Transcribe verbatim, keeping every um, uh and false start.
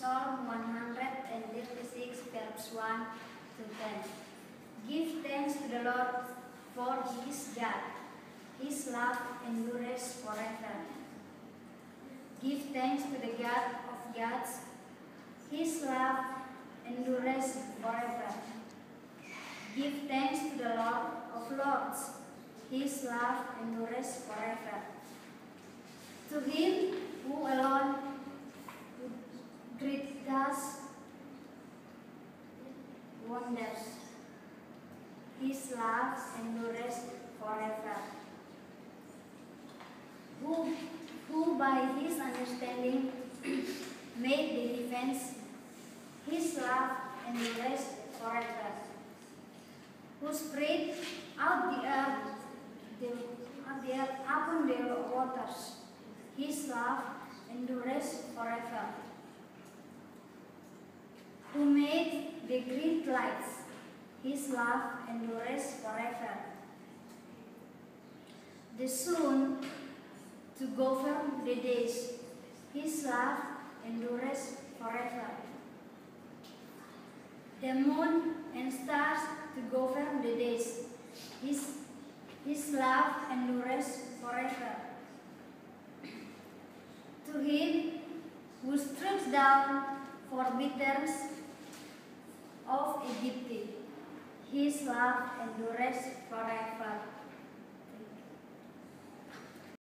Psalm one hundred thirty-six, verse one to ten. Give thanks to the Lord, for He is God. His love endures forever. Give thanks to the God of gods. His love endures forever. Give thanks to the Lord of lords. His love endures forever. To Him who alone great does wonders. His love endures forever. Who, who by His understanding made the heavens. His love endures forever. Who spread out the earth, the, the earth upon the waters. His love endures forever. Who made the great lights. His love endures forever. The sun to govern the days. His love endures forever. The moon and stars to govern the days. His, his love endures forever. To Him who struck down forbidden of Egypt. His love endures forever.